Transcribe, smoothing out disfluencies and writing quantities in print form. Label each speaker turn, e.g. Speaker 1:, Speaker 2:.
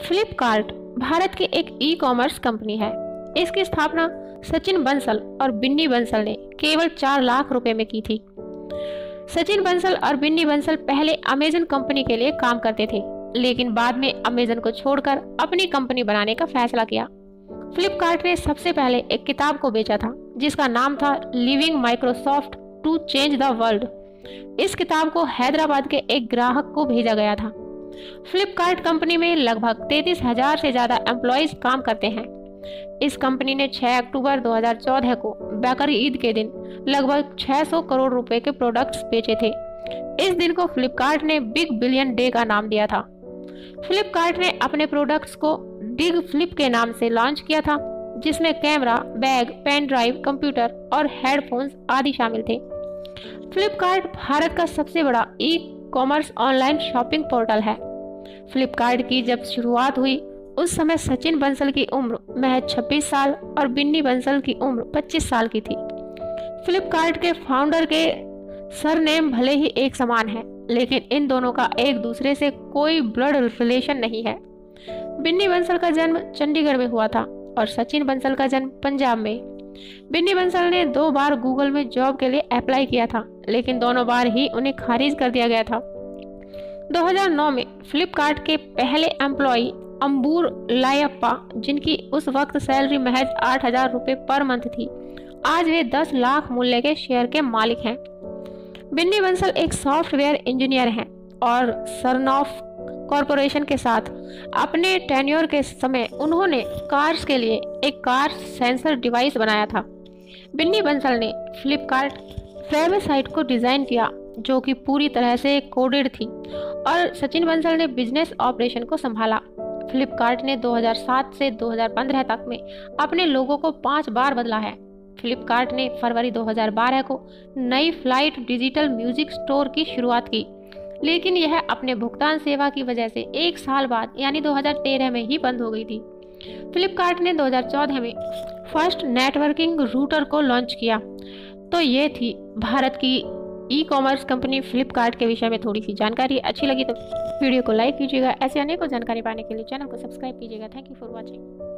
Speaker 1: फ्लिपकार्ट भारत की एक e commerce company है। इसकी स्थापना सचिन बंसल और बिन्नी बंसल ने केवल 4 लाख रुपए में की थी। सचिन बंसल और बिन्नी बंसल पहले अमेजन कंपनी के लिए काम करते थे, लेकिन बाद में अमेजन को छोड़कर अपनी कंपनी बनाने का फैसला किया। फ्लिपकार्ट ने सबसे पहले एक किताब को बेचा था जिसका नाम था living Microsoft to change the world. इस किताब को हैदराबाद के एक ग्राहक को भेजा गया था। फ्लिपकार्ट कंपनी में लगभग 33,000 से ज्यादा एम्प्लॉइज काम करते हैं। इस कंपनी ने 6 अक्टूबर 2014 को बकर ईद के दिन लगभग 600 करोड़ रुपए के प्रोडक्ट्स बेचे थे। इस दिन को फ्लिपकार्ट ने बिग बिलियन डे का नाम दिया था। फ्लिपकार्ट ने अपने प्रोडक्ट्स को डिग फ्लिप के नाम से लॉन्च किया था, जिसमें camera, bag, pen drive, computer और हेडफोन्स आदि शामिल थे। फ्लिपकार्ट भारत का सबसे बड़ा e commerce online shopping portal है। फ्लिपकार्ट की जब शुरुआत हुई उस समय सचिन बंसल की उम्र महज 26 साल और बिन्नी बंसल की उम्र 25 साल की थी। फ्लिपकार्ट के फाउंडर के सरनेम भले ही एक समान है, लेकिन इन दोनों का एक दूसरे से कोई ब्लड रिलेशन नहीं है। बिन्नी बंसल का जन्म चंडीगढ़ में हुआ था और सचिन बंसल का जन्म पंजाब में। बिन्नी बंसल ने 2 बार गूगल में जॉब के लिए अप्लाई किया था, लेकिन दोनों बार ही उन्हें खारिज कर दिया गया था। 2009 में फ्लिपकार्ट के पहले एम्प्लॉई अंबूर लायप्पा, जिनकी उस वक्त सैलरी महज 8,000 रुपए पर मंथ थी, आज वे 10 लाख मूल्य के शेयर के मालिक हैं। बिन्नी बंसल एक सॉफ्टवेयर इंजीनियर हैं और सरनॉफ कॉरपोरेशन के साथ अपने टेन्योर के समय उन्होंने कार्स के लिए एक कार सेंसर डिवाइस बनाया था। बिन्नी बंसल ने फ्लिपकार्ट वेबसाइट को डिजाइन किया, जो कि पूरी तरह से कोडेड थी, और सचिन बंसल ने बिजनेस ऑपरेशन को संभाला। फ्लिपकार्ट ने 2007 से 2015 तक में अपने लोगों को 5 बार बदला है। फ्लिपकार्ट ने फरवरी 2012 को नई फ्लाइट डिजिटल म्यूजिक स्टोर की शुरुआत की, लेकिन यह अपने भुगतान सेवा की वजह से 1 साल बाद यानी 2013 में ही बंद हो गई थी। फ्लिपकार्ट ने 2014 में फर्स्ट नेटवर्किंग रूटर को लॉन्च किया। तो ये थी भारत की ई कॉमर्स कंपनी फ्लिपकार्ट के विषय में थोड़ी सी जानकारी। अच्छी लगी तो वीडियो को लाइक कीजिएगा। ऐसे अनेकों जानकारी पाने के लिए चैनल को सब्सक्राइब कीजिएगा। Thank you for watching.